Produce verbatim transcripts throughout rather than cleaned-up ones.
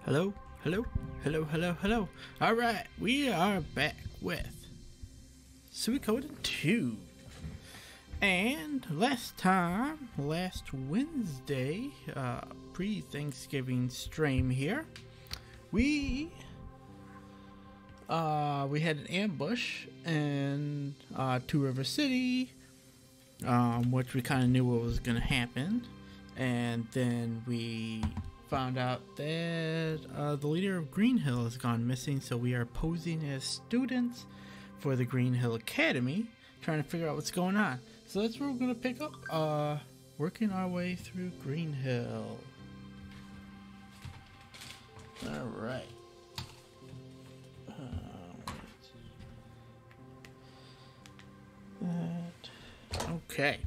Hello, hello, hello, hello, hello. Alright, we are back with Suikoden two. And last time, last Wednesday, uh, pre-Thanksgiving stream here, we uh, we had an ambush in uh, Two River City, um, which we kind of knew what was going to happen. And then we found out that uh, the leader of Greenhill has gone missing, so we are posing as students for the Greenhill Academy, trying to figure out what's going on. So that's where we're going to pick up, uh, working our way through Greenhill. Alright. That. Okay.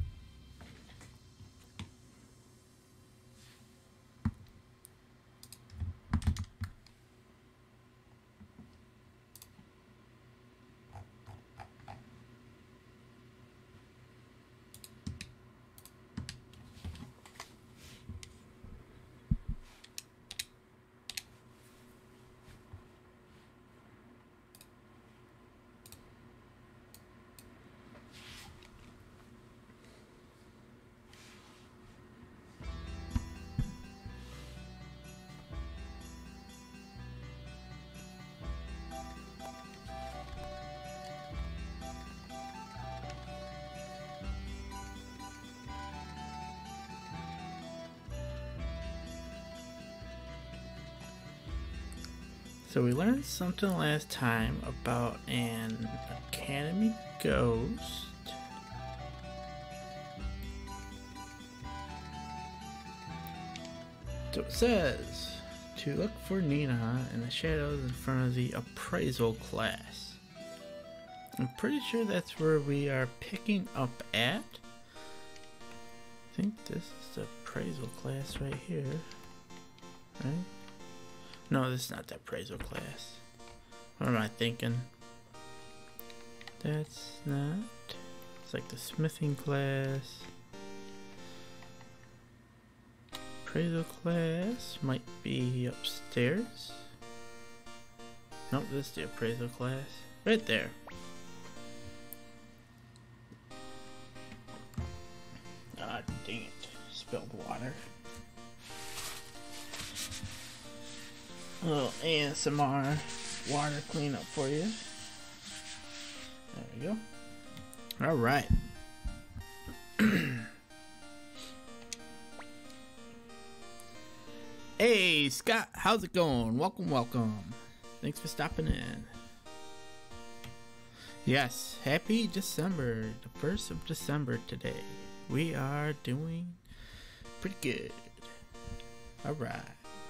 So we learned something last time about an academy ghost. So it says to look for Nina in the shadows in front of the appraisal class. I'm pretty sure that's where we are picking up at. I think this is the appraisal class right here, right? No, this is not the appraisal class. What am I thinking? That's not. It's like the smithing class. Appraisal class might be upstairs. Nope, this is the appraisal class. Right there. Ah, dang it. Spilled water. A little A S M R water cleanup for you. There we go. Alright. Hey, Scott, how's it going? Welcome, welcome. Thanks for stopping in. Yes, happy December. The first of December today. We are doing pretty good. Alright.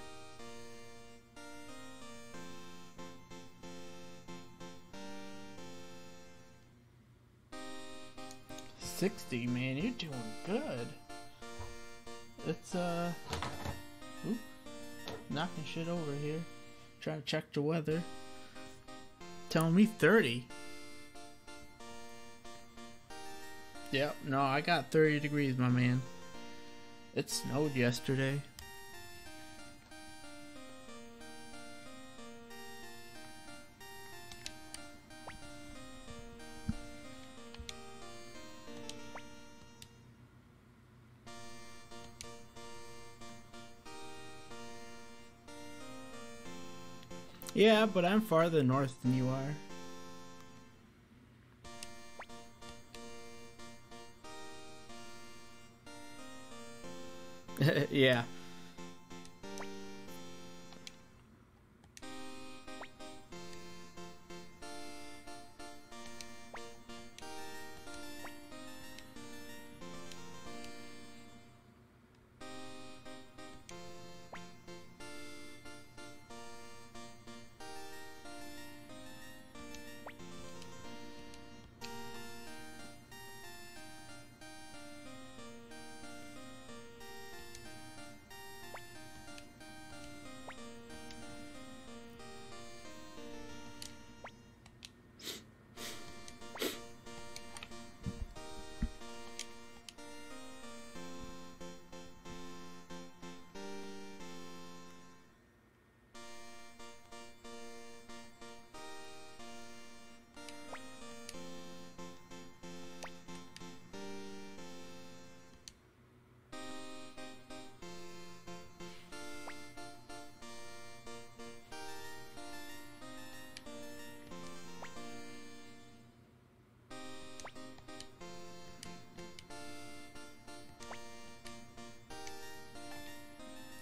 sixty, man, you're doing good. It's uh oop, knocking shit over here. Trying to check the weather. Telling me thirty. Yep, no, I got thirty degrees, my man. It snowed yesterday. Yeah, but I'm farther north than you are. Yeah.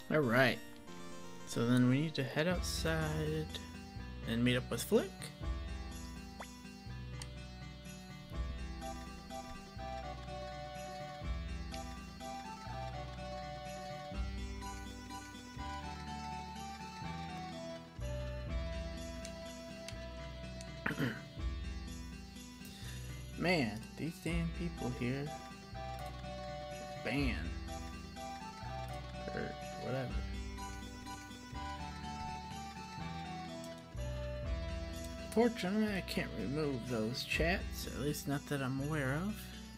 Alright. So then we need to head outside and meet up with Flick. Man, these damn people here. Ban. Or whatever. Fortunately, I can't remove those chats, at least not that I'm aware of.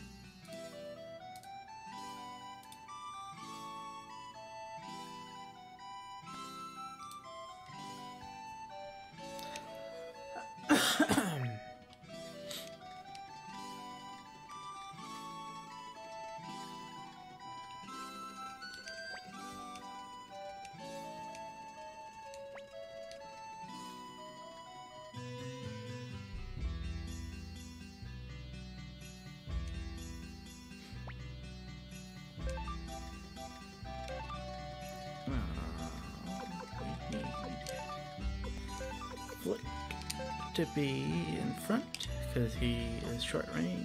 Flick to be in front because he is short range.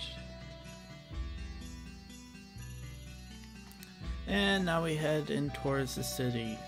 And now we head in towards the city.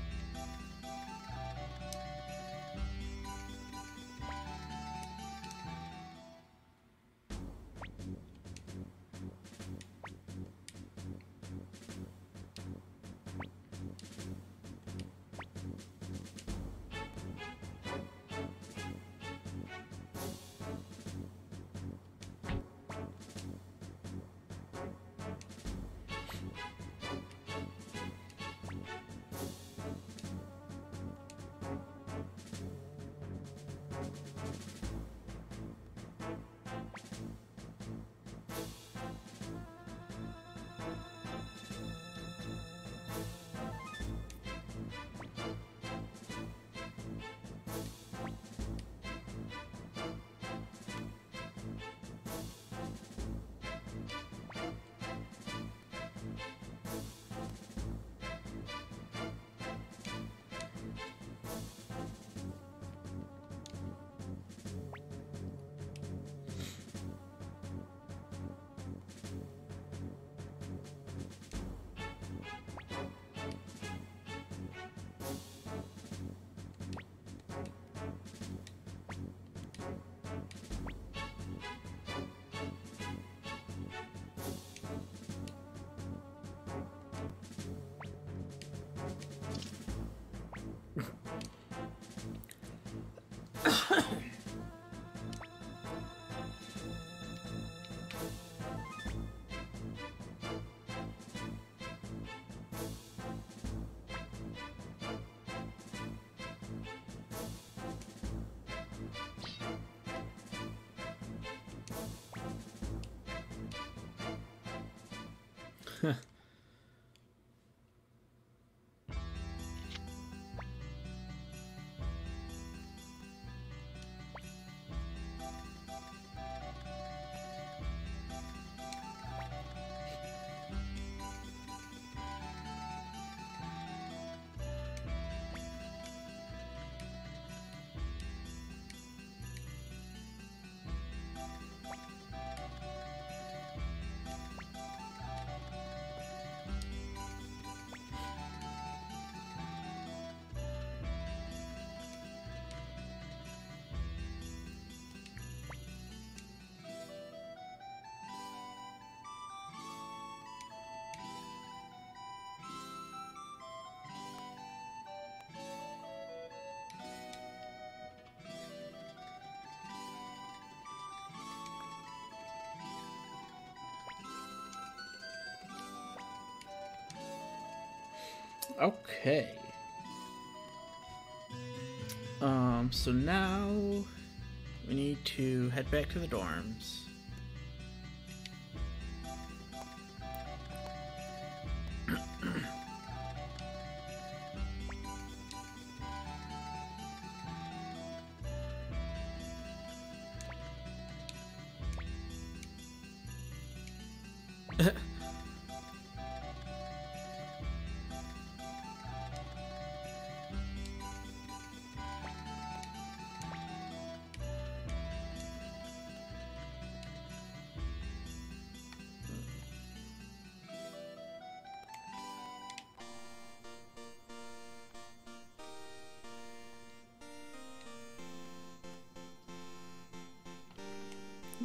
Okay. Um, so now we need to head back to the dorms.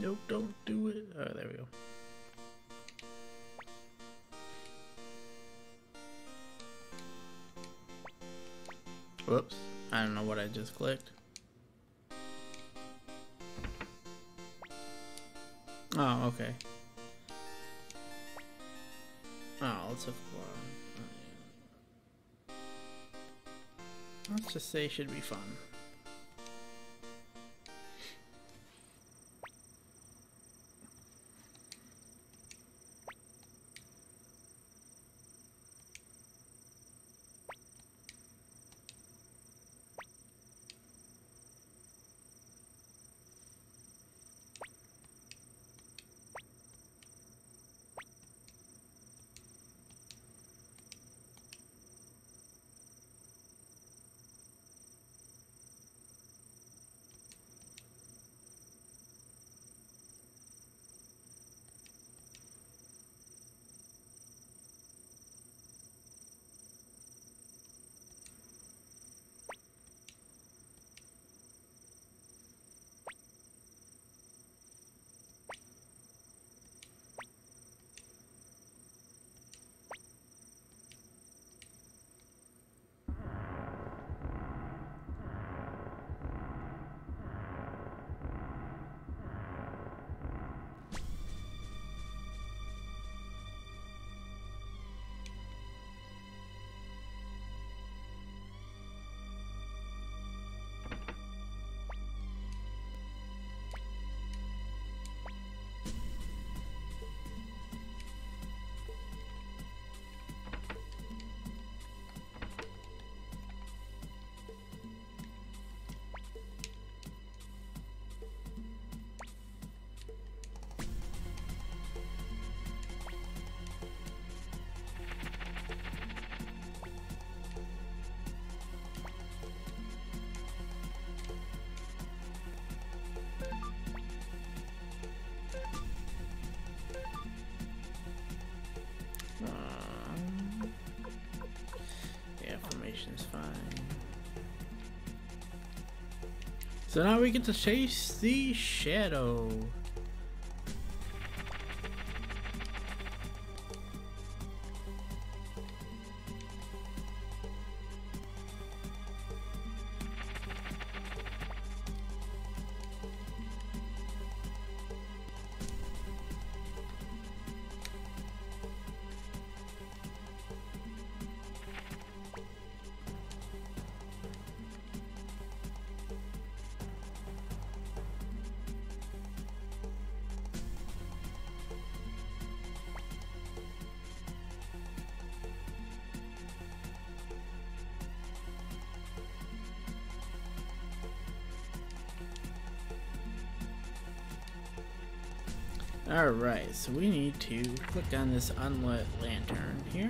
Nope, don't do it. Oh, there we go. Whoops. I don't know what I just clicked. Oh, okay. Oh, let's look for. Let's just say it should be fun. Um, yeah, formation's fine. So now we get to chase the shadow. Alright, so we need to click on this unlit lantern here.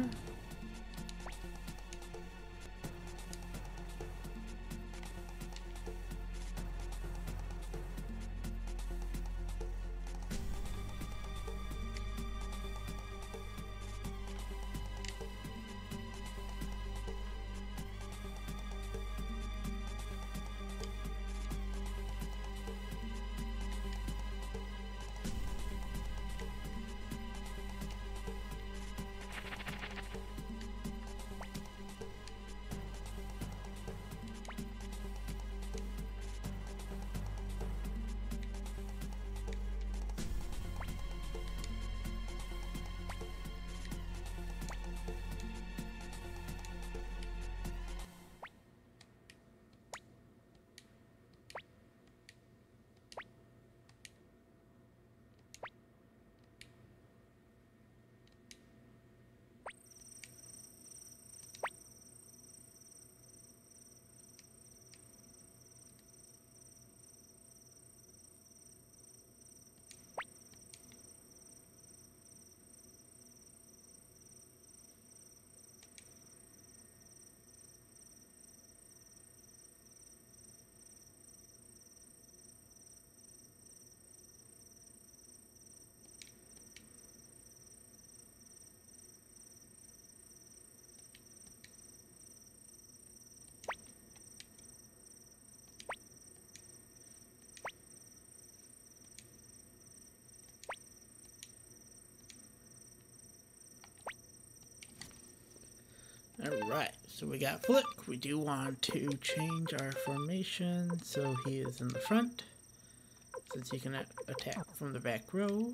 Alright, so we got Flick. We do want to change our formation so he is in the front, since he can attack from the back row.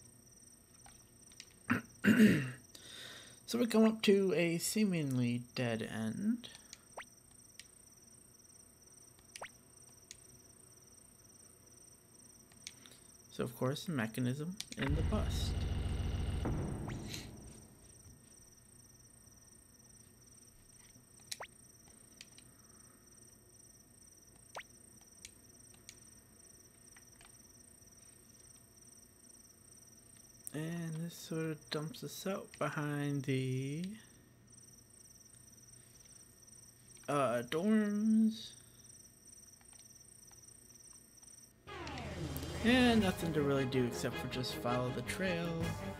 So we come up to a seemingly dead end. So of course the mechanism in the bust. And this sort of dumps us out behind the uh, dorms. And nothing to really do except for just follow the trail.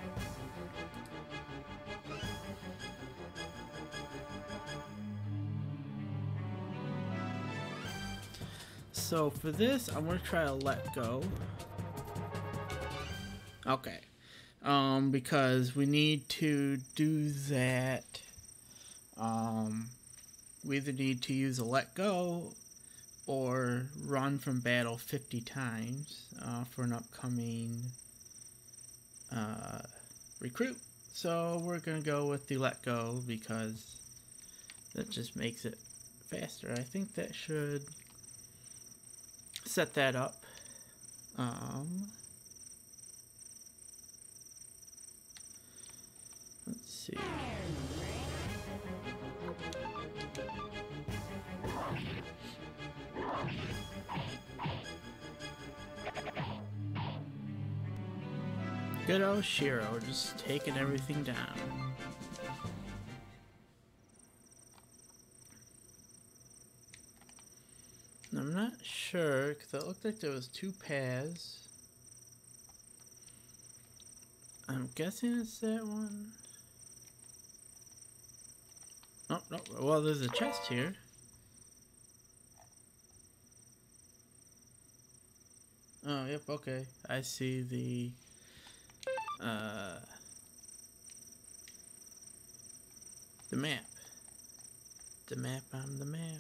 So for this, I'm gonna try to let go. Okay. Um, because we need to do that. Um, we either need to use a let go or run from battle fifty times uh, for an upcoming uh, recruit. So we're going to go with the let go because that just makes it faster. I think that should set that up. Um, let's see. Good old Shiro, just taking everything down. I'm not sure, because it looked like there was two paths. I'm guessing it's that one. Oh, no, well, there's a chest here. Oh, yep, okay. I see the... Uh, the map. The map on the map.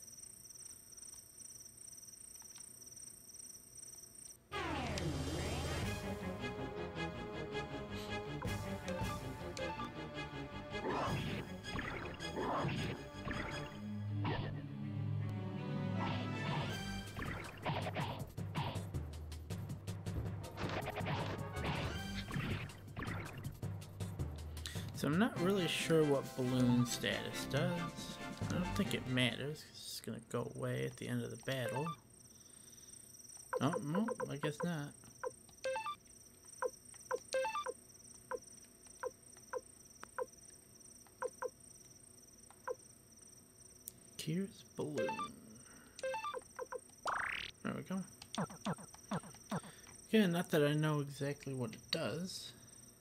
So I'm not really sure what balloon status does. I don't think it matters. It's just gonna go away at the end of the battle. Oh, no, I guess not. Here's balloon. There we go. Yeah, not that I know exactly what it does.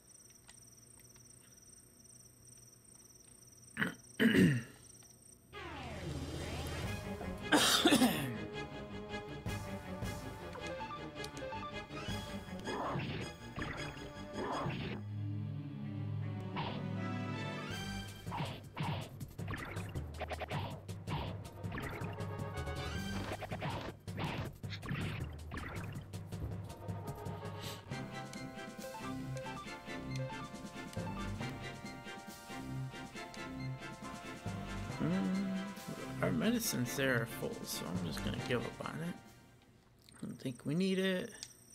Our medicines there are full, so I'm just gonna give up on it. I don't think we need it.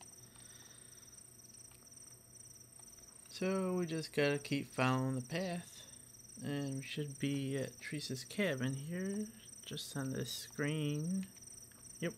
So we just gotta keep following the path. And we should be at Teresa's cabin here, just on this screen. Yep.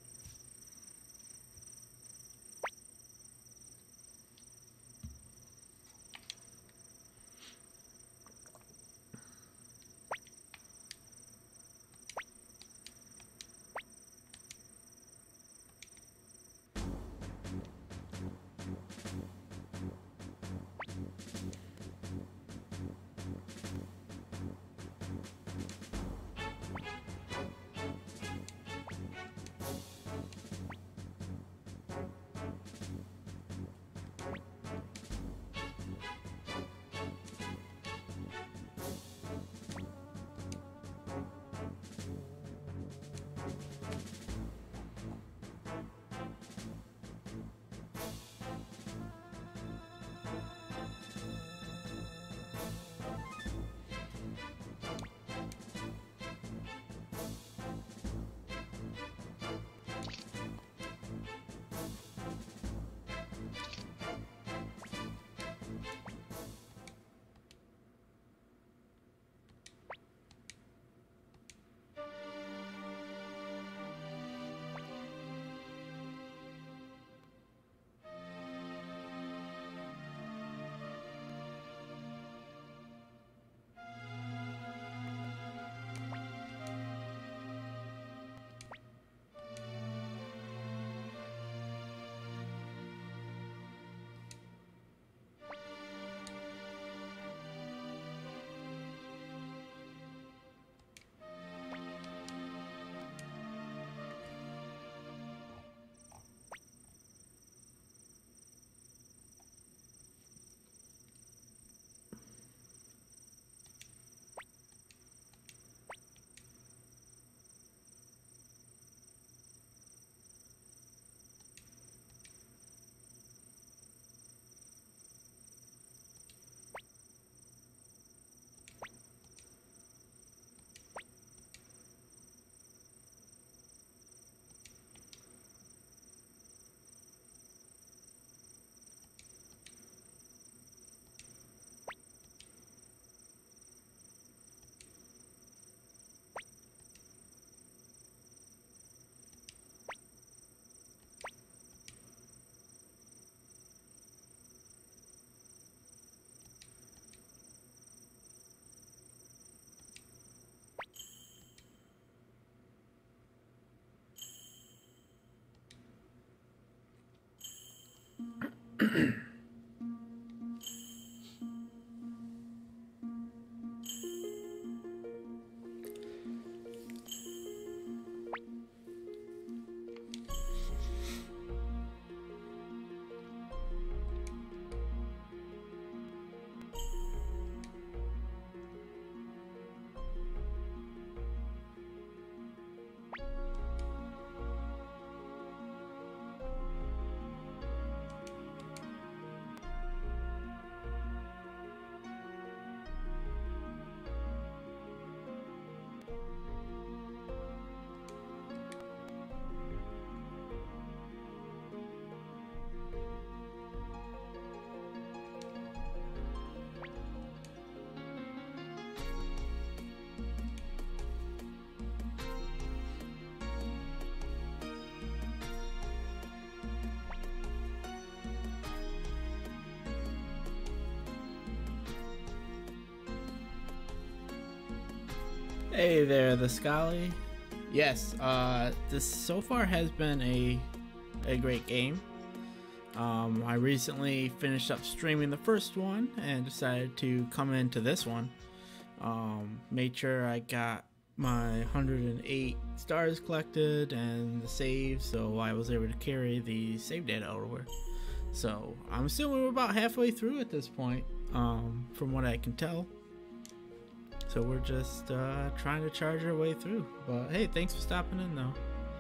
Hey there, the Scully. Yes, uh, this so far has been a a great game. Um, I recently finished up streaming the first one and decided to come into this one. Um, made sure I got my one hundred eight stars collected and the save, so I was able to carry the save data over. So I'm assuming we're about halfway through at this point, um, from what I can tell. So we're just uh, trying to charge our way through. But hey, thanks for stopping in though.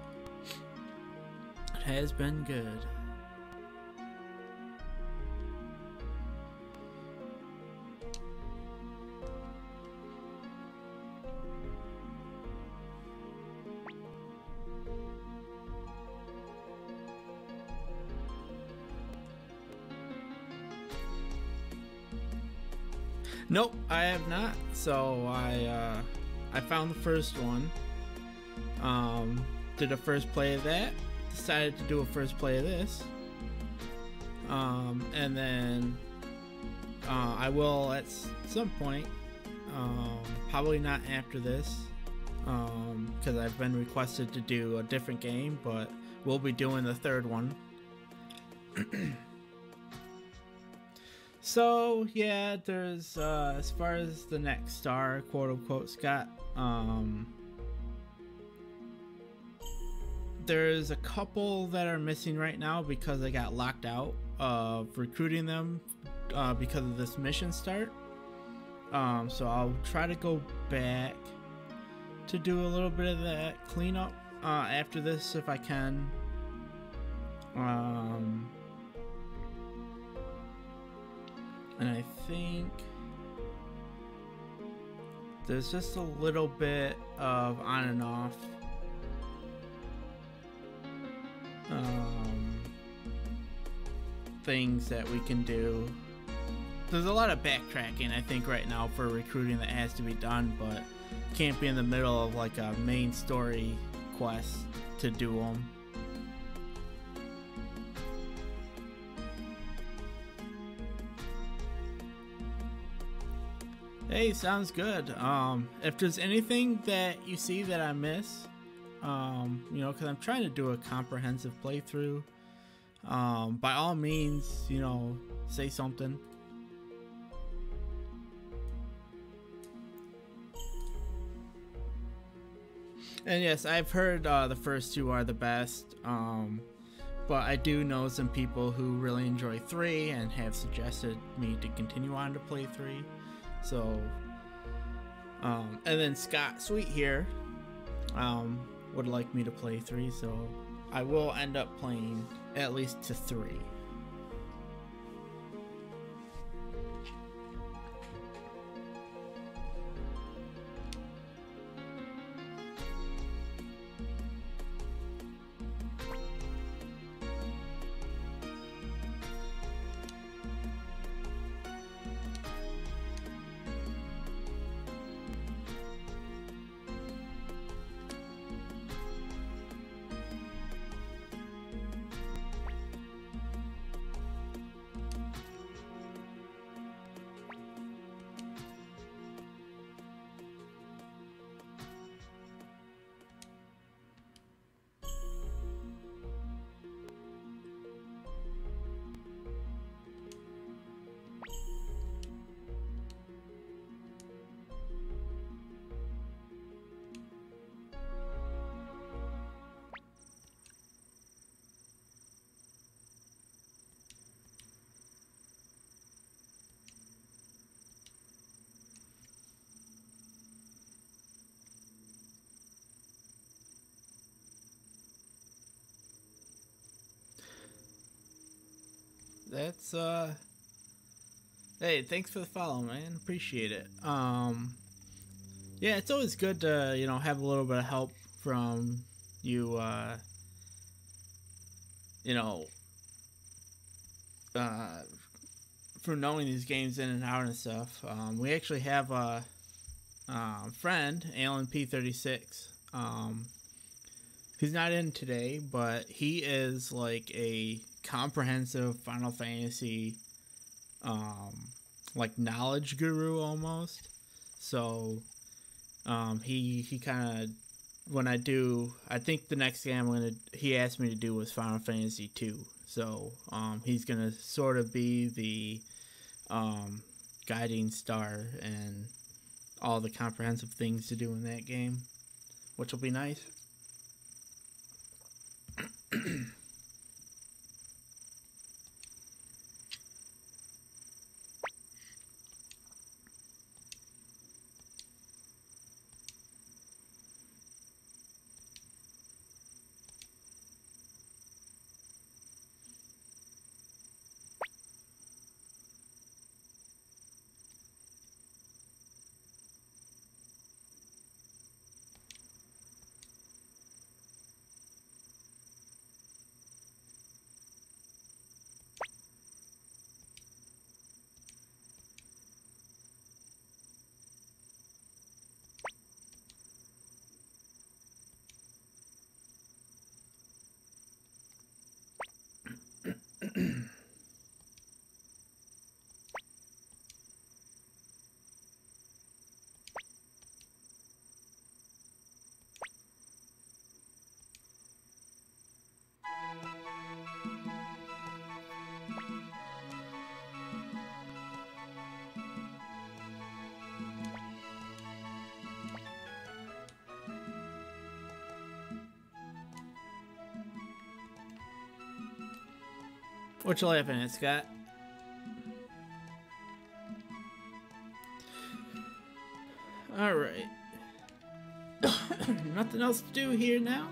It has been good. Nope, I have not. So I uh, I found the first one. Um, did a first play of that. Decided to do a first play of this. Um, and then uh, I will at some point. Um, probably not after this, because um, I've been requested to do a different game, but we'll be doing the third one. So yeah, there's uh, as far as the next star, quote unquote, Scott. Um, there's a couple that are missing right now because I got locked out of recruiting them uh, because of this mission start. Um, so I'll try to go back to do a little bit of that cleanup uh, after this if I can. Um, And I think there's just a little bit of on and off um, things that we can do. There's a lot of backtracking, I think, right now for recruiting that has to be done, but can't be in the middle of like a main story quest to do them. Hey, sounds good. Um, if there's anything that you see that I miss, um, you know, because I'm trying to do a comprehensive playthrough, um, by all means, you know, say something. And yes, I've heard uh, the first two are the best, um, but I do know some people who really enjoy three and have suggested me to continue on to play three. So, um, and then Scott Sweet here um, would like me to play three, so I will end up playing at least to three. that's uh hey, thanks for the follow, man. Appreciate it. Um yeah, it's always good to, you know, have a little bit of help from you uh you know uh for knowing these games in and out and stuff. Um we actually have a uh, friend, Alan P thirty-six. Um he's not in today, but he is like a comprehensive Final Fantasy um like knowledge guru almost. So um he he kind of, when I do, I think the next game I'm gonna he asked me to do was Final Fantasy two. So um he's gonna sort of be the um guiding star and all the comprehensive things to do in that game, which will be nice. What you laughing at, Scott? Alright. Nothing else to do here now.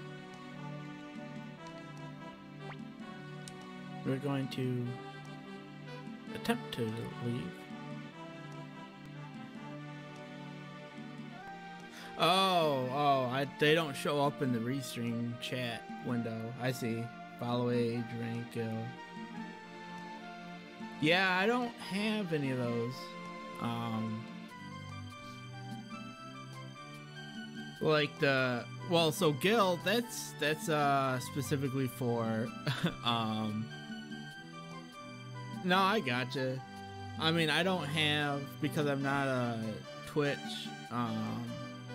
We're going to attempt to leave. Oh, oh, I, they don't show up in the restream chat window. I see. Follow age, rank, guild. Yeah, I don't have any of those. Um, like the well, so guild, that's that's uh specifically for um. No, I gotcha. I mean, I don't have, because I'm not a Twitch um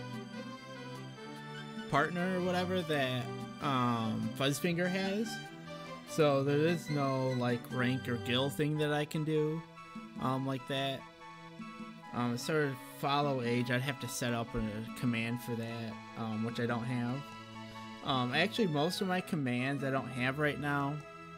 partner or whatever that um Fuzzfinger has. So there is no like rank or guild thing that I can do um, like that. Um, sort of follow age, I'd have to set up a command for that, um, which I don't have. Um, actually, most of my commands I don't have right now,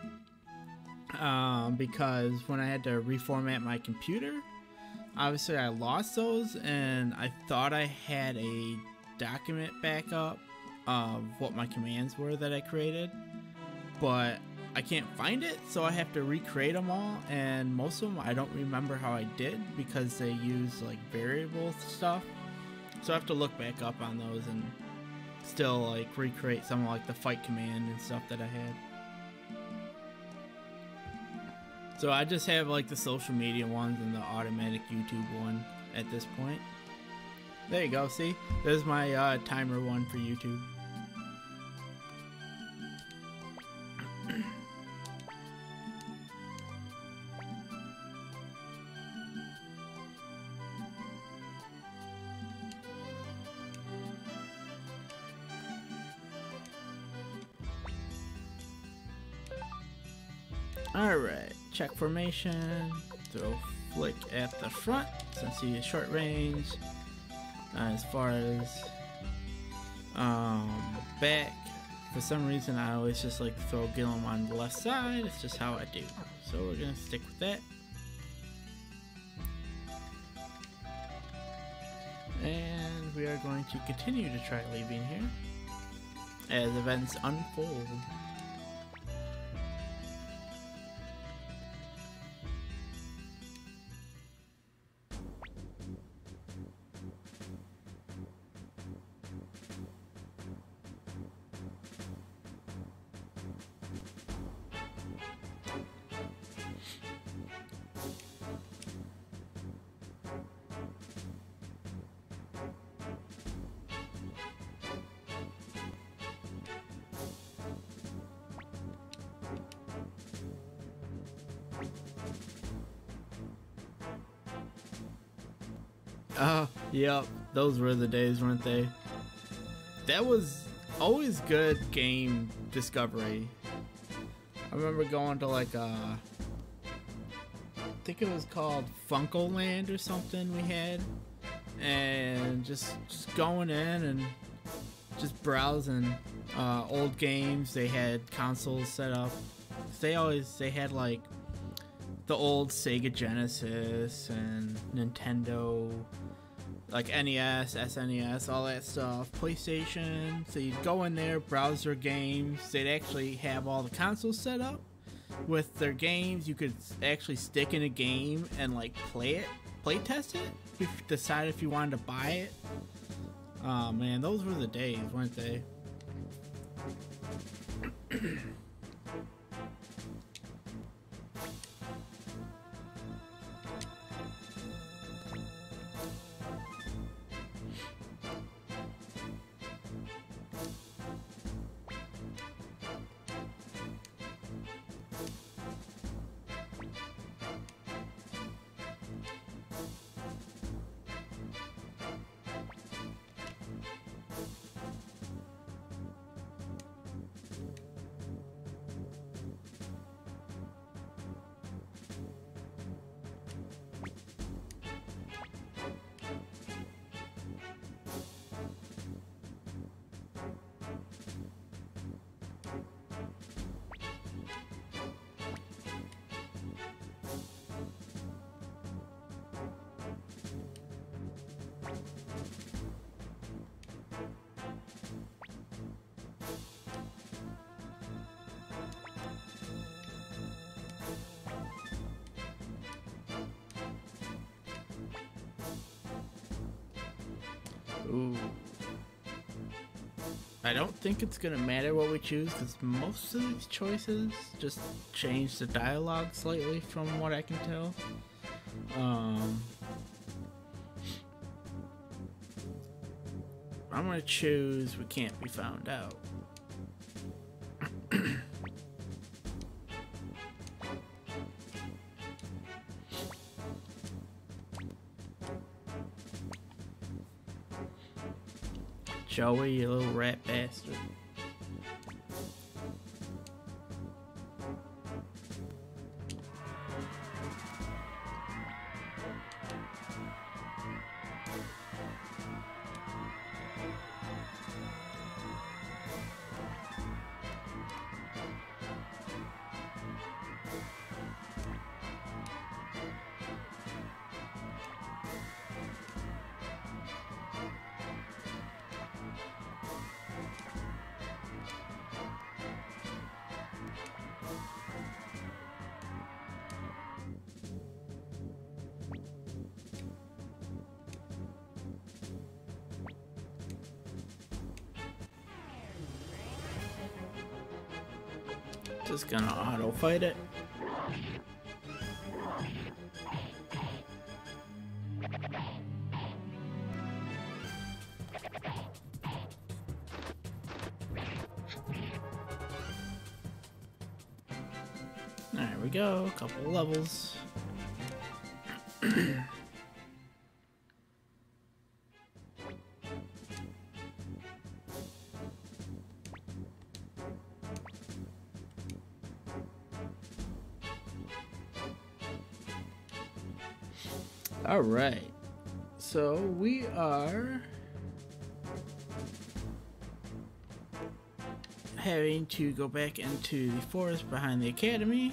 um, because when I had to reformat my computer, obviously I lost those, and I thought I had a document backup of what my commands were that I created, but I can't find it, so I have to recreate them all, and most of them I don't remember how I did because they use like variable stuff, so I have to look back up on those and still like recreate some of like the fight command and stuff that I had. So I just have like the social media ones and the automatic YouTube one at this point. There you go, see? There's my uh, timer one for YouTube. Alright, check formation, throw flick at the front since he is short range. Uh, as far as um, back, for some reason I always just like to throw Gillum on the left side. It's just how I do. So we're going to stick with that. And we are going to continue to try leaving here as events unfold. Oh, yep. Those were the days, weren't they? That was always good game discovery. I remember going to like a, I think it was called Funko Land or something we had, and just just going in and just browsing uh, old games. They had consoles set up. They always they had like the old Sega Genesis and Nintendo, like N E S, S N E S, all that stuff, PlayStation. So you'd go in there, browse their games. They'd actually have all the consoles set up with their games. You could actually stick in a game and like play it, play test it, if you decide if you wanted to buy it. Oh man, those were the days, weren't they? Ooh. I don't think it's gonna matter what we choose, because most of these choices just change the dialogue slightly from what I can tell. Um, I'm gonna choose We Can't Be Found Out. Joey, you little rat bastard. Just gonna auto fight it. There we go, a couple of levels. All right, so we are having to go back into the forest behind the academy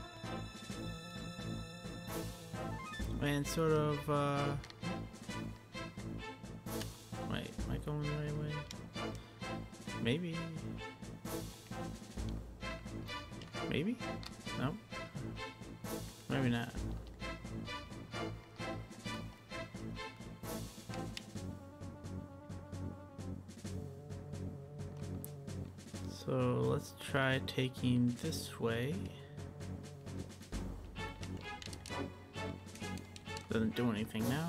and sort of, uh, wait, am I going the right way? Maybe, maybe, no, maybe not. So let's try taking this way. Doesn't do anything now.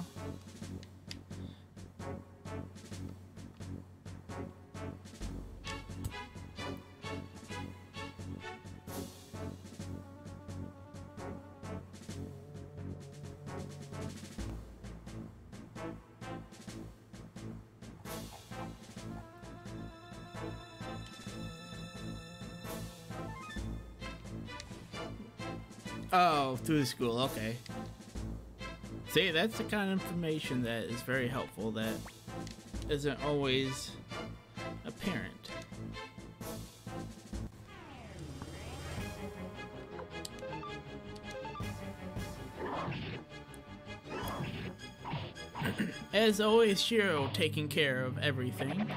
Oh, through the school, okay. See, that's the kind of information that is very helpful that isn't always apparent. As always, Shiro taking care of everything.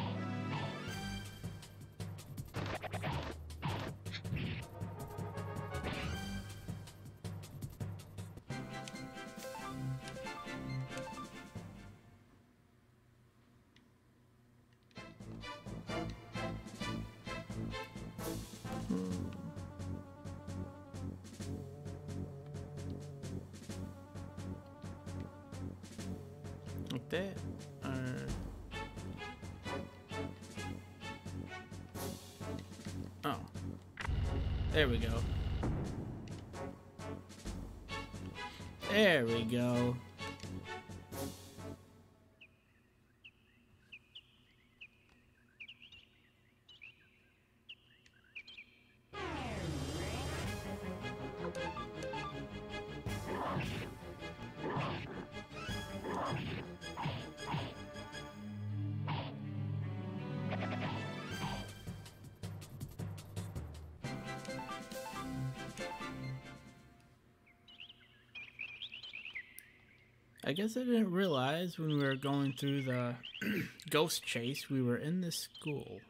Like that, or oh, there we go. There we go. I guess I didn't realize when we were going through the ghost chase, we were in this school.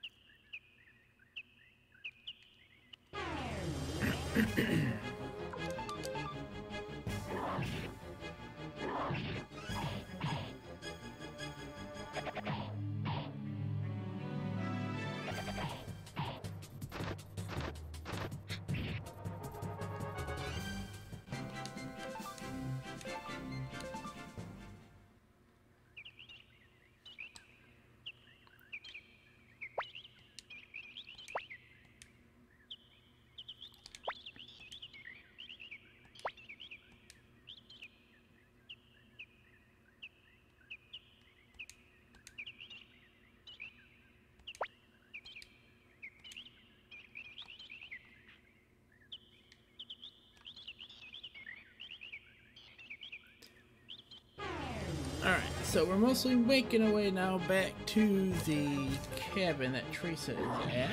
Alright, so we're mostly making our way now back to the cabin that Teresa is at.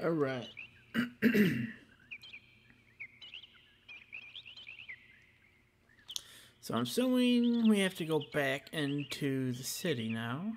Alright. So I'm assuming we have to go back into the city now.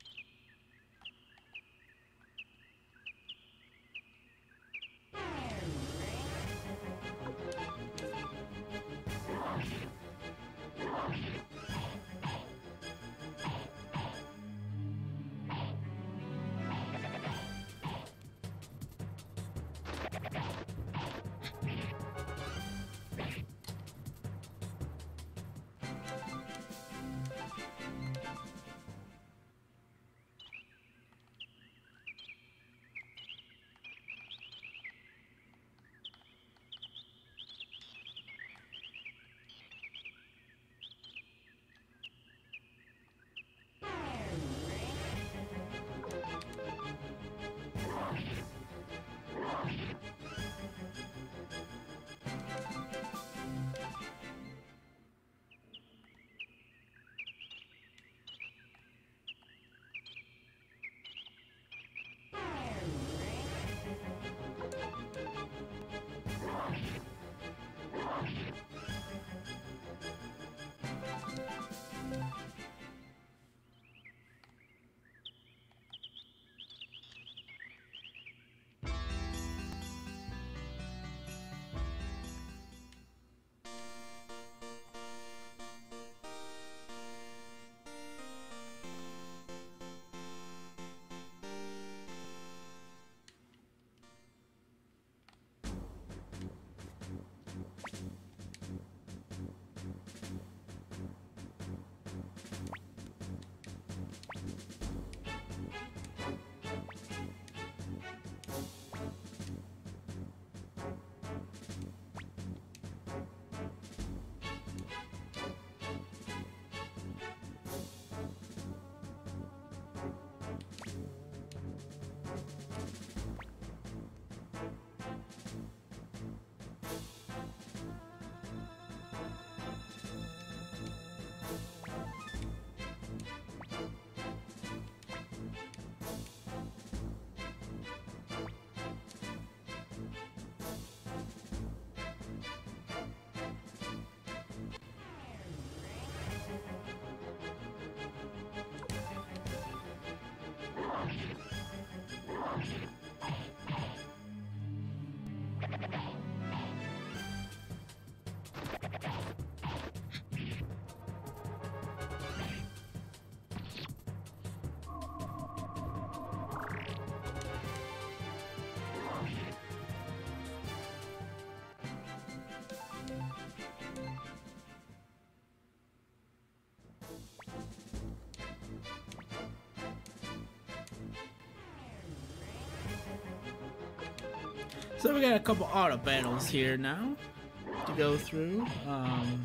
So we got a couple auto battles here now to go through. Um,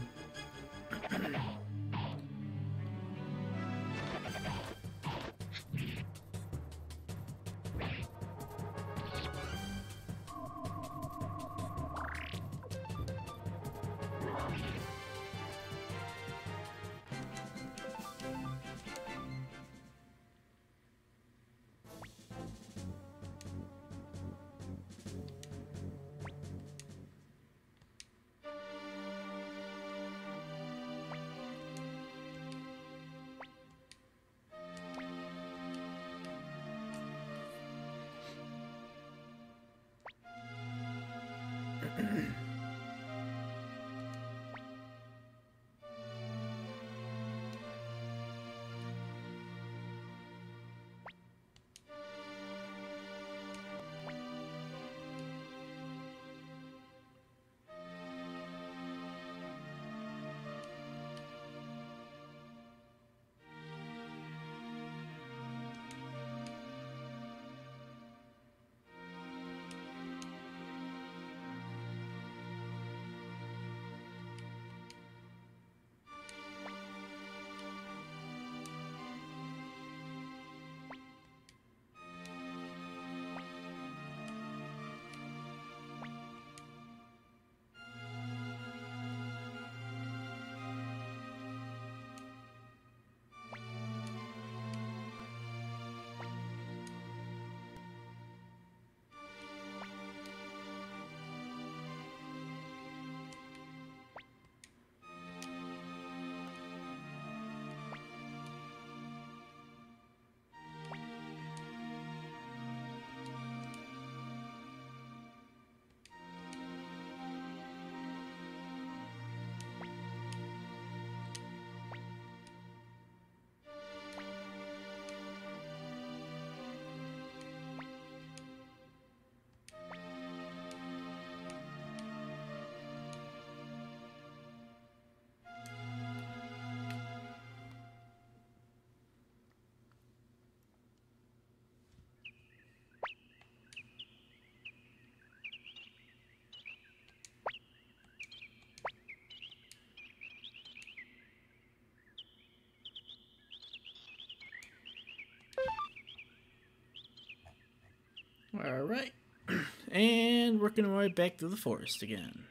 Alright. And working our way back through the forest again.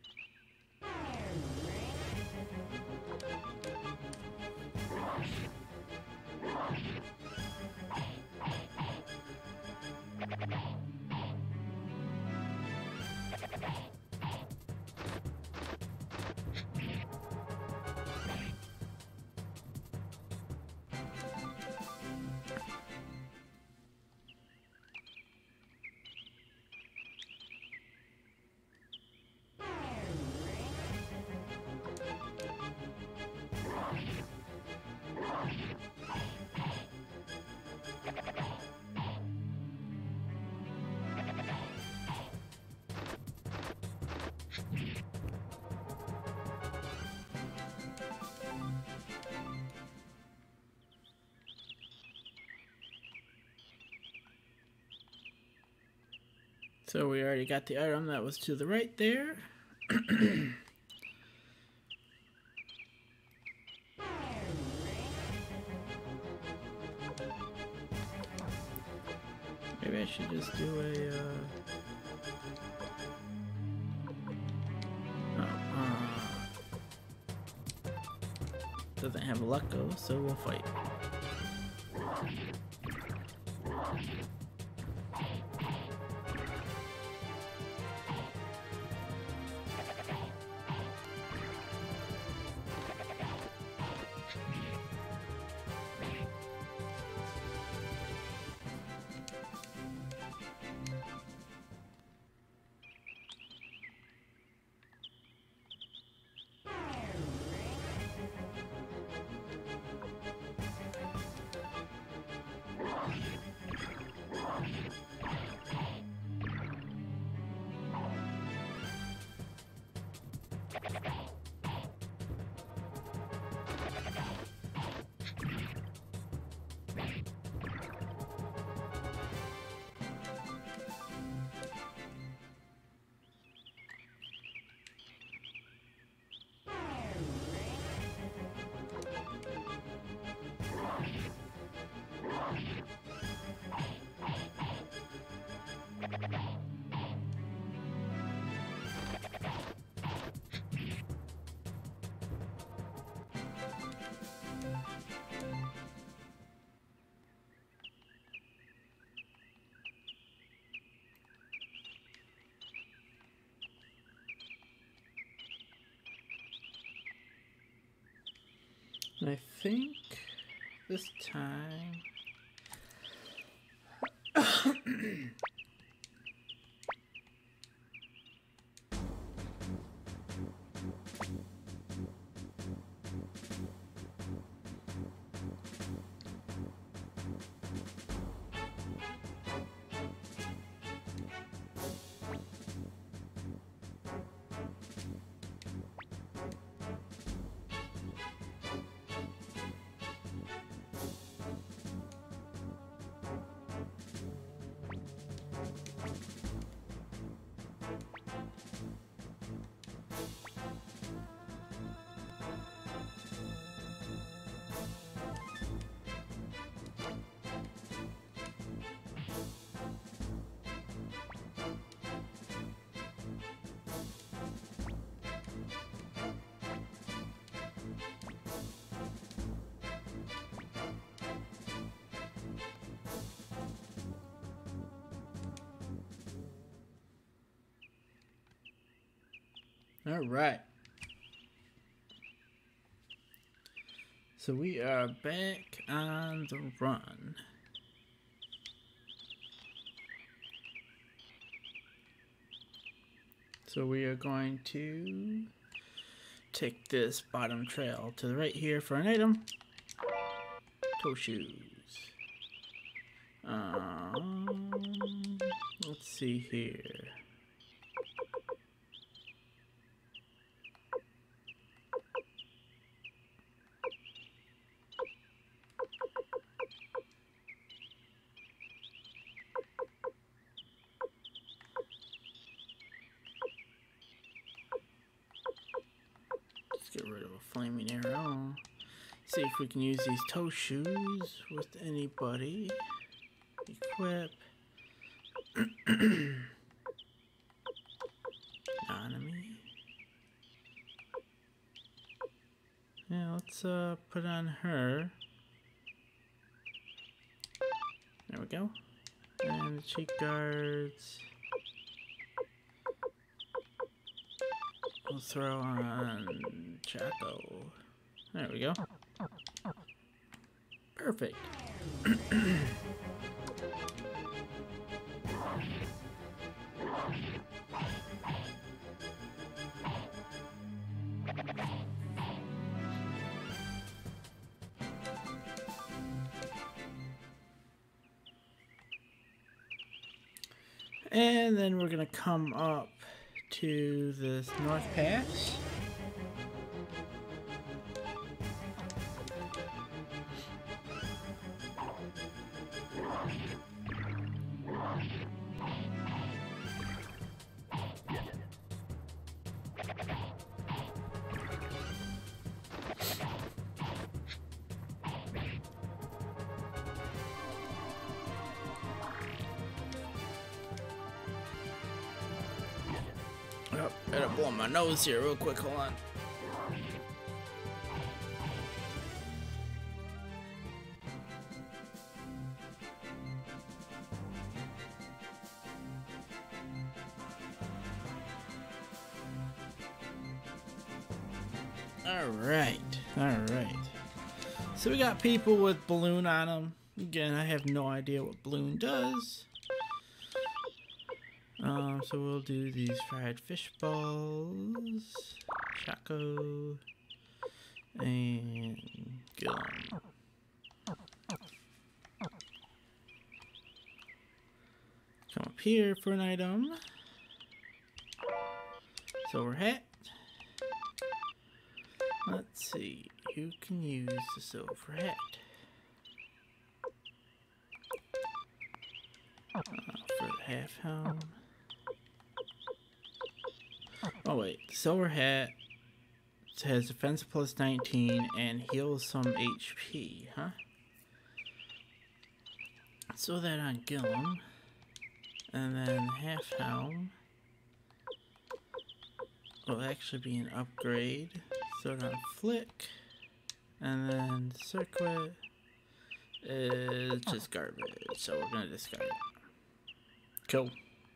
So we already got the item that was to the right there. Maybe I should just do a, uh... Oh, uh... doesn't have a luck go, so we'll fight. And I think this time... All right. So we are back on the run. So we are going to take this bottom trail to the right here for an item. Toe shoes. Um, let's see here. Get rid of a flaming arrow. See if we can use these toe shoes with anybody. Equip. Enemy. Yeah, let's uh put on her. There we go. And the cheek guards. We'll throw on Chaco. There we go. Perfect. And then we're gonna come up to this North Pass. Oh, better blow my nose here real quick, hold on. Alright, alright. So we got people with balloon on them. Again, I have no idea what balloon does. Um, so we'll do these fried fish balls, Chaco, and Gillum. Come up here for an item. Silver hat. Let's see, who can use the silver hat? Uh, for the half helm. Oh wait, silver hat has defense plus nineteen and heals some H P, huh? Let's throw that on Gillum. And then half helm will actually be an upgrade. Throw it on Flick. And then circuit is just garbage, so we're gonna discard it. Cool.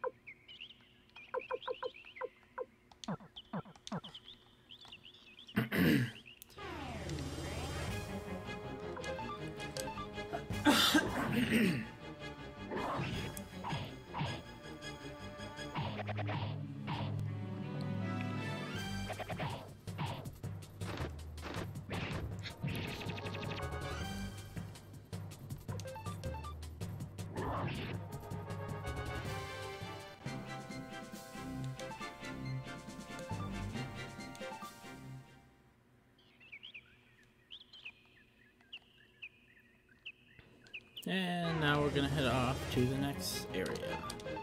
And now we're gonna head off to the next area.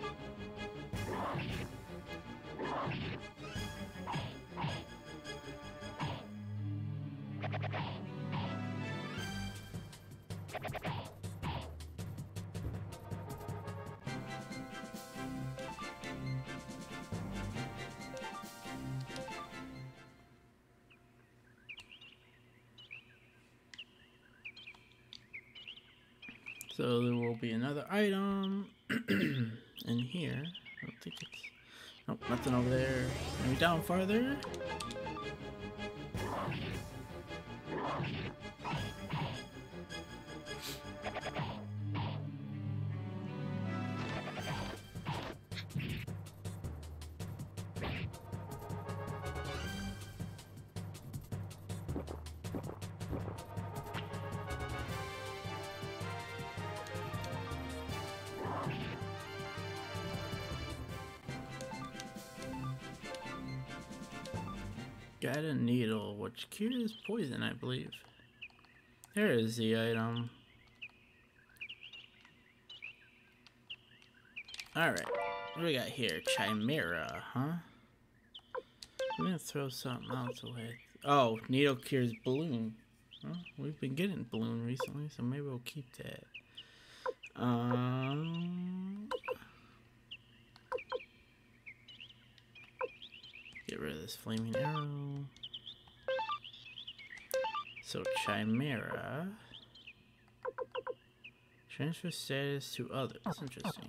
So there will be another item in here. I don't think it's... Nope, nothing over there. Maybe down farther. Got a needle, which cures poison, I believe. There is the item. Alright, what do we got here? Chimera, huh? We're gonna throw something else away. Oh, needle cures balloon. Well, we've been getting balloon recently, so maybe we'll keep that. Um, rid of this flaming arrow. So Chimera. Transfer status to others. Interesting.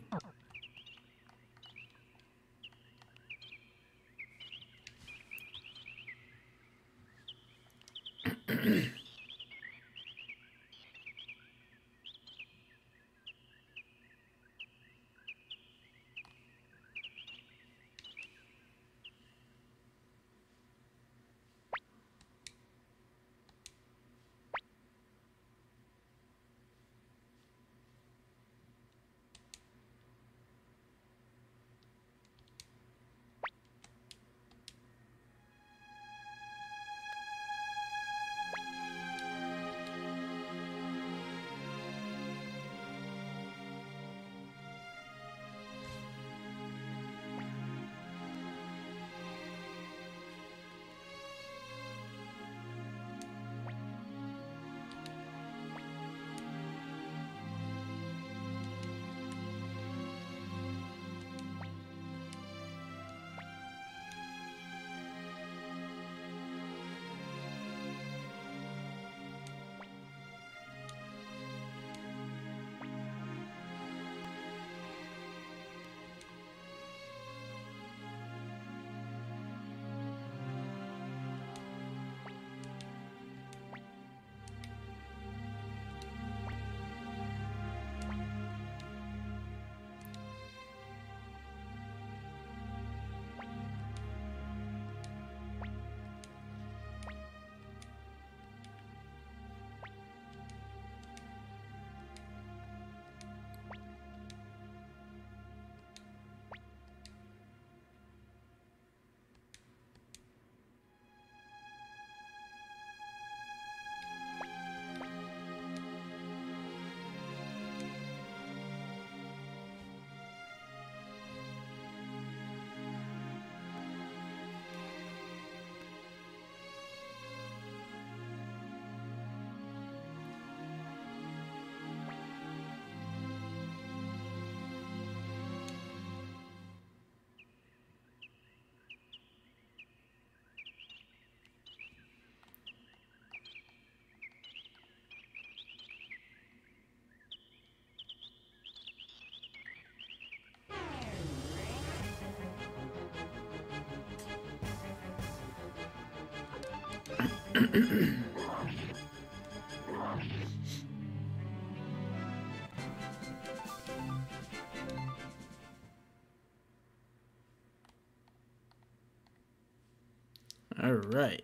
All right.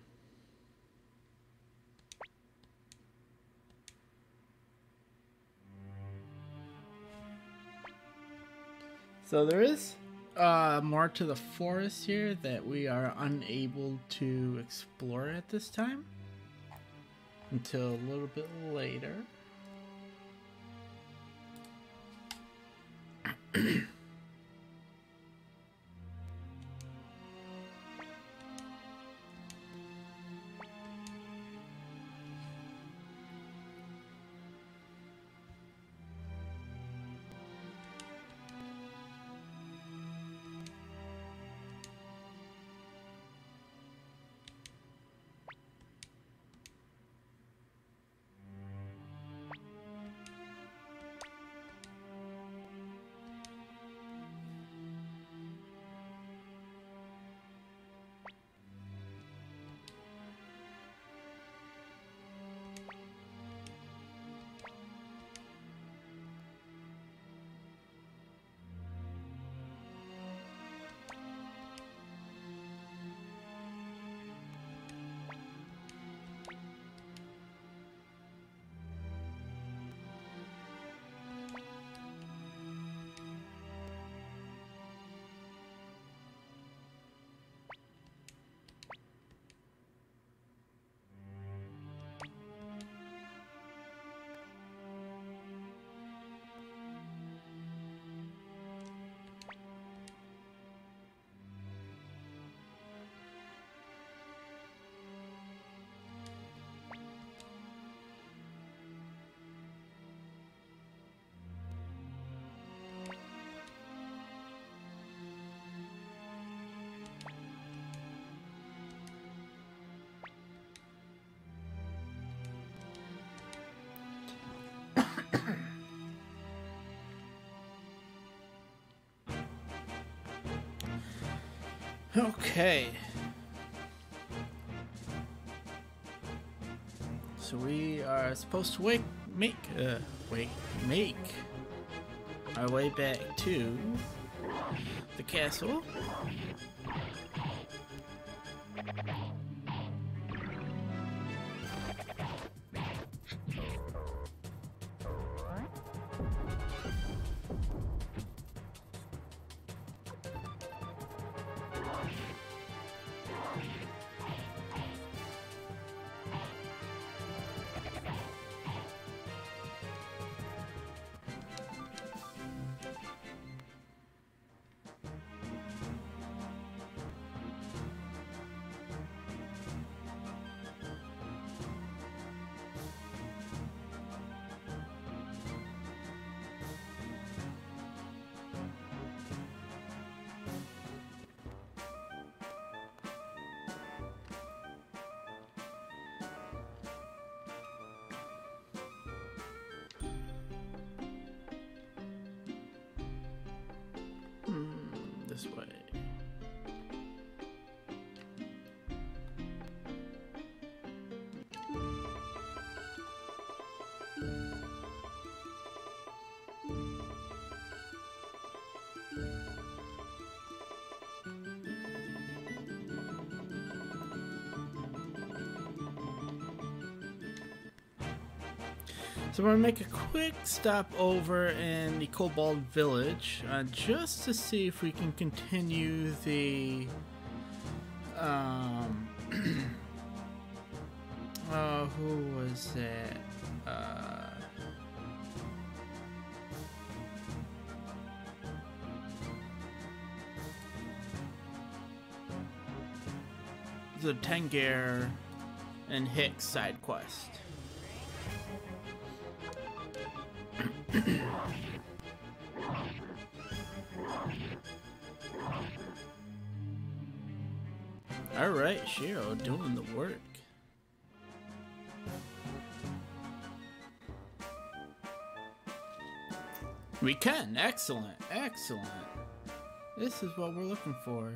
So there is uh, more to the forest here that we are unable to explore at this time until a little bit later. Okay. So we are supposed to wake, make, uh, wait, make our way back to the castle. This way. So we're gonna make a quick stop over in the Cobalt Village, uh, just to see if we can continue the um uh who was that? Uh the Tengaar and Hicks side quest. Alright, Shiro doing the work. We can! Excellent! Excellent! This is what we're looking for.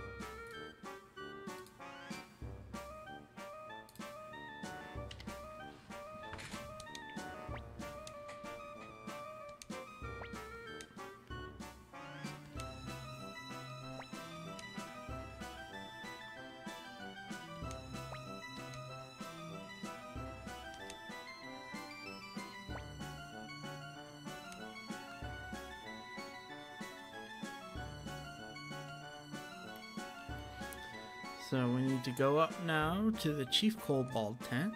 So we need to go up now to the Chief Kobold tent.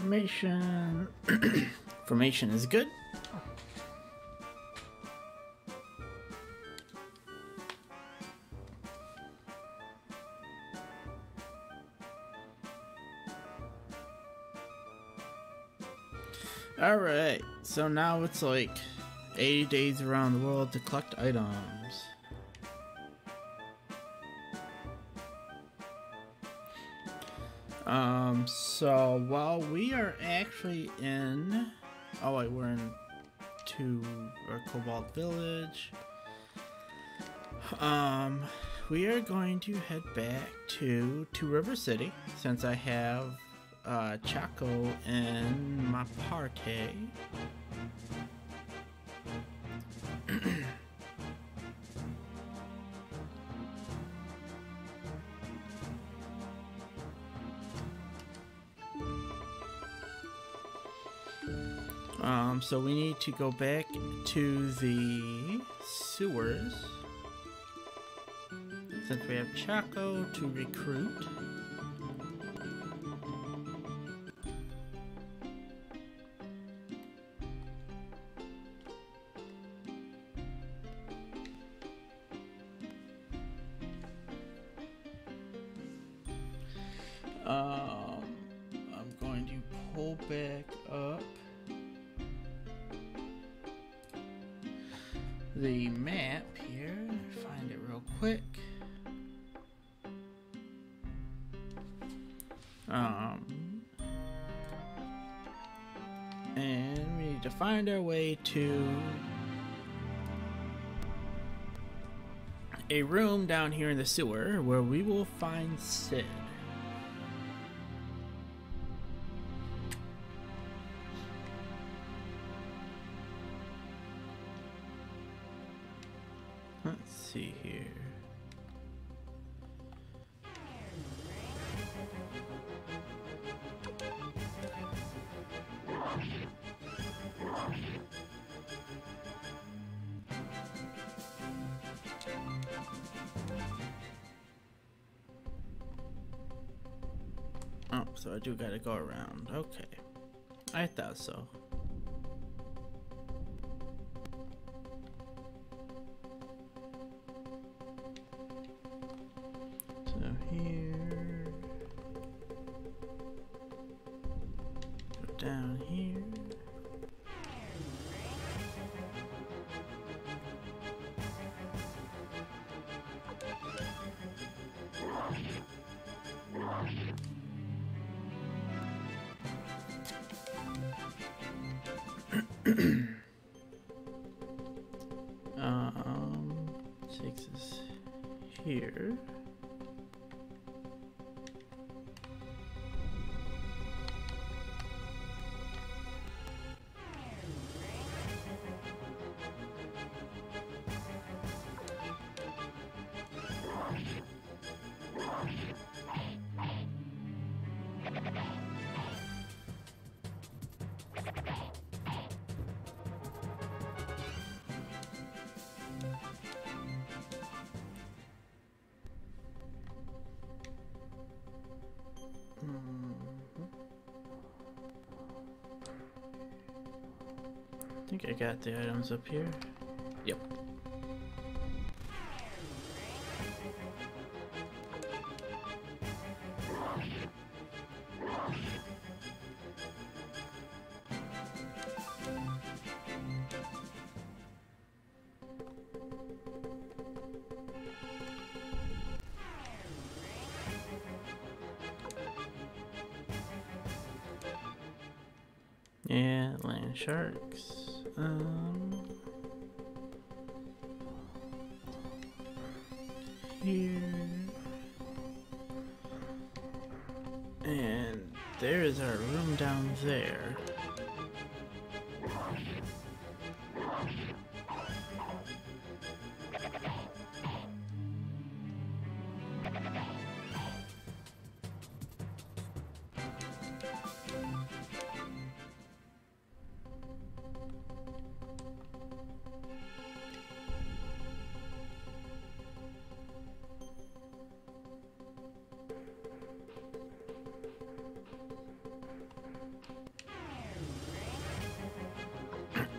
Formation. Formation is good. Alright, so now it's like eighty days around the world to collect items. Um, so while we are actually in, oh wait, we're in to our Cobalt Village. Um, we are going to head back to Two River City since I have uh, Chaco in my party. Um, so we need to go back to the sewers since we have Chaco to recruit. Um, I'm going to pull back up the map here, find it real quick. Um, and we need to find our way to a room down here in the sewer where we will find Sid. Let's see here. Oh, so I do gotta go around. Okay. I thought so. So here, go down here. um, takes us here. I think I got the items up here. Yep. Yeah, land sharks. Um, here. And there is our room down there.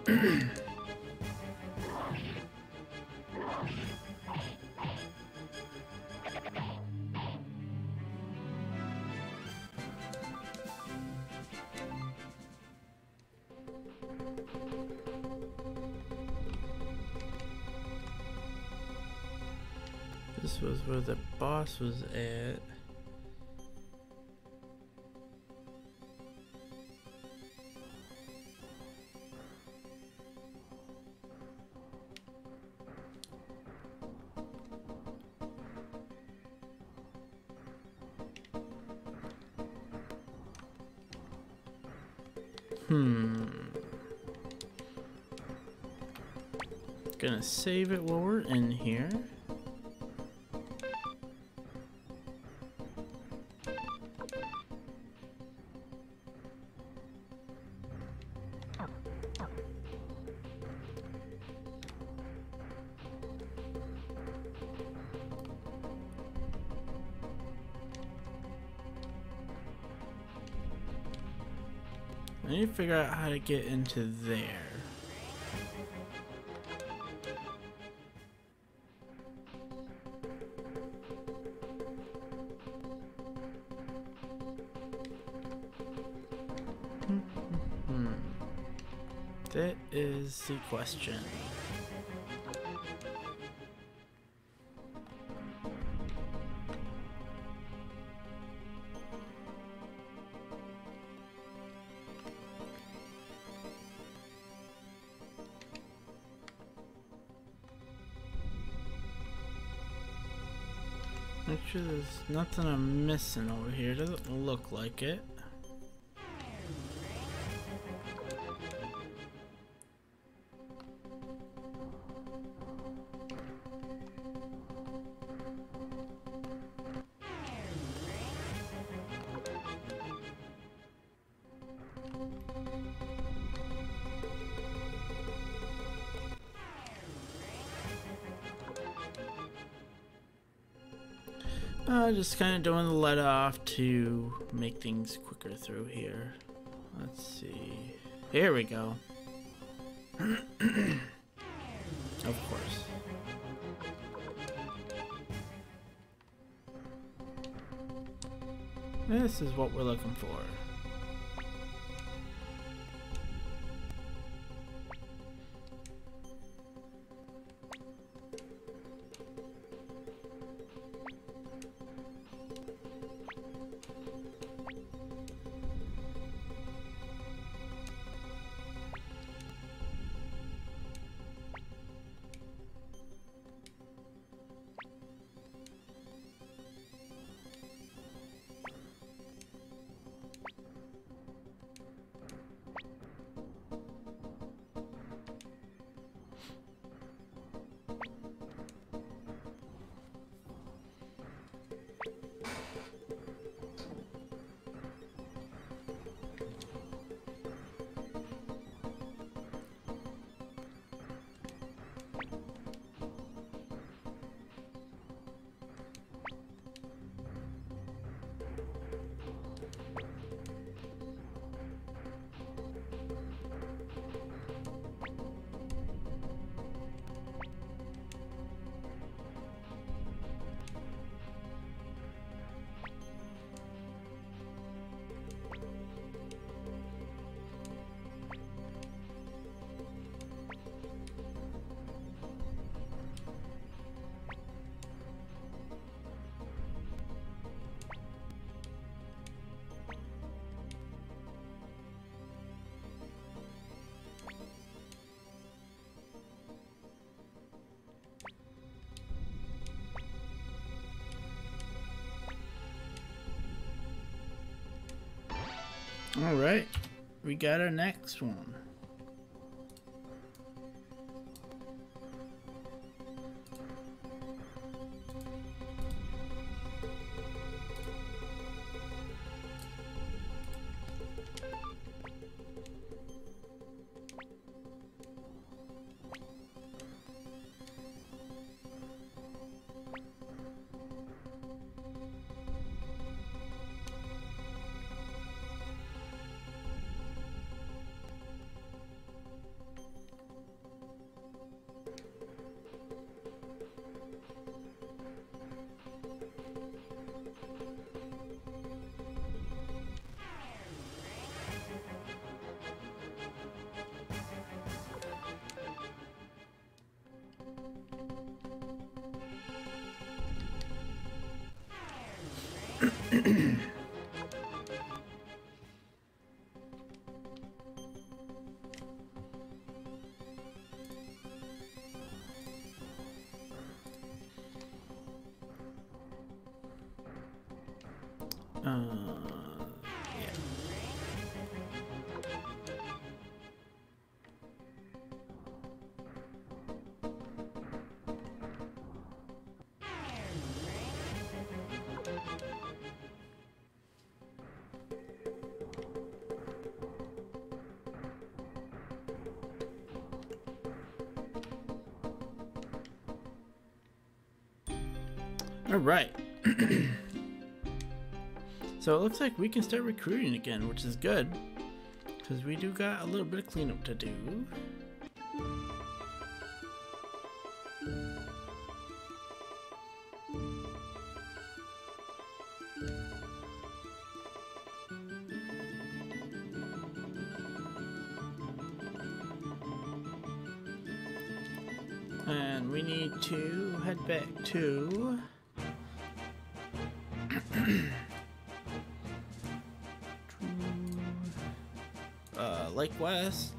This was where the boss was at. Hmm. Gonna save it while we're in here. I need to figure out how to get into there. Hmm. That is the question. Make sure there's nothing I'm missing over here. Doesn't look like it. Uh, just kind of doing the let off to make things quicker through here. Let's see. Here we go. Of course. This is what we're looking for. All right, we got our next one. Uh, yeah. All right. So it looks like we can start recruiting again, which is good, because we do got a little bit of cleanup to do. And we need to head back to uh, Lake West.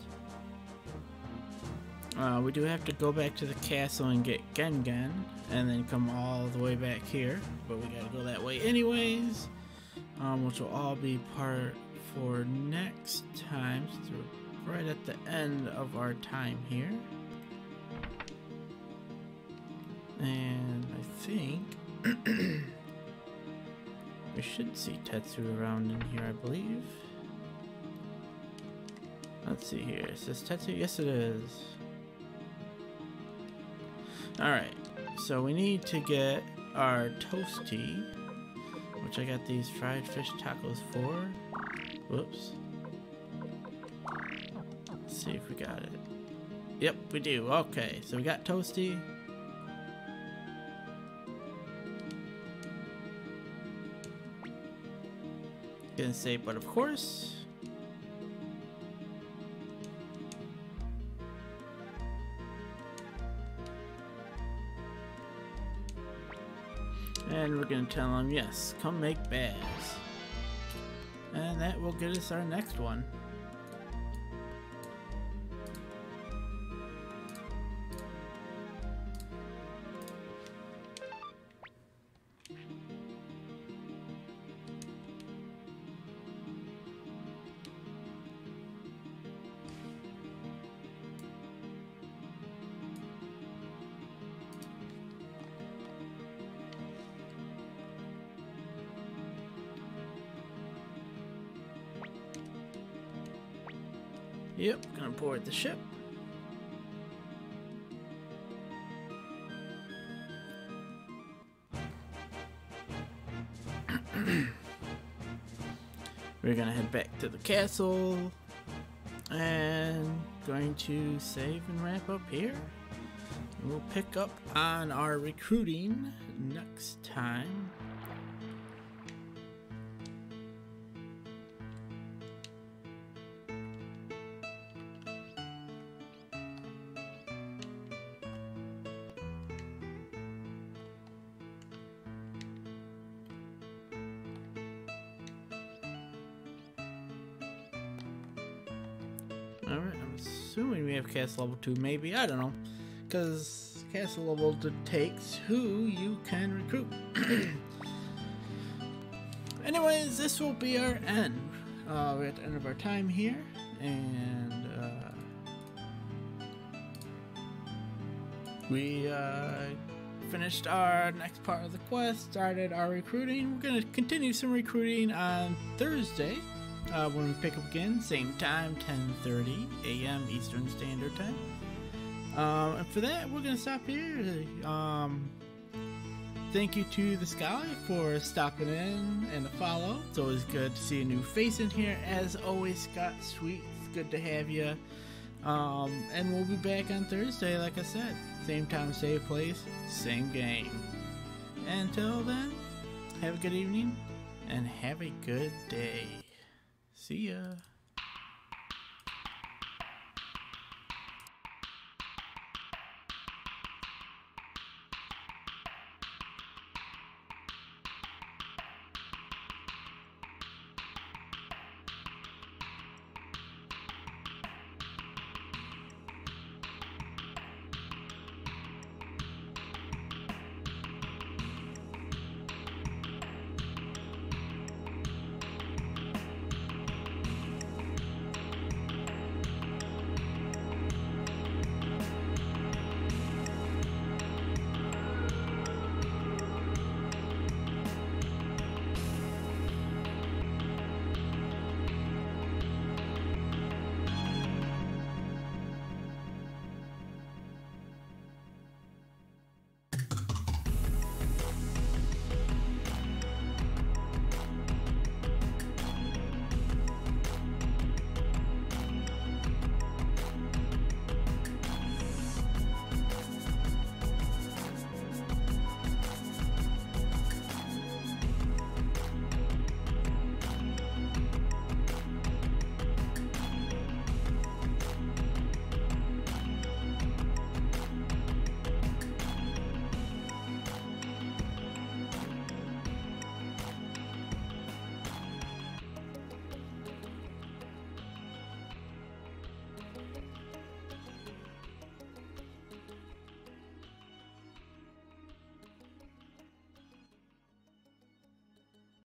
Uh, we do have to go back to the castle and get Gengen, and then come all the way back here. But we gotta go that way anyways, um, which will all be part for next time. So we're right at the end of our time here. And I think we should see Tetsu around in here, I believe. Let's see here. Is this Tetsu? Yes, it is. Alright, so we need to get our toasty, which I got these fried fish tacos for. Whoops. Let's see if we got it. Yep, we do. Okay, so we got toasty. Gonna say, but of course. And we're gonna tell him, yes, come make bags. And that will get us our next one. Yep, gonna board the ship. We're gonna head back to the castle and going to save and wrap up here. And we'll pick up on our recruiting next time. Alright, I'm assuming we have castle level two, maybe, I don't know. Because castle level dictates who you can recruit. Anyways, this will be our end. Uh, we're at the end of our time here, and uh, we uh, finished our next part of the quest, started our recruiting. We're going to continue some recruiting on Thursday. Uh, when we pick up again, same time, ten thirty a m Eastern Standard Time. Um, and for that, we're going to stop here. Um, thank you to the Sky for stopping in and the follow. It's always good to see a new face in here. As always, Scott Sweet, it's good to have you. Um, and we'll be back on Thursday, like I said. Same time, same place, same game. Until then, have a good evening and have a good day. See ya.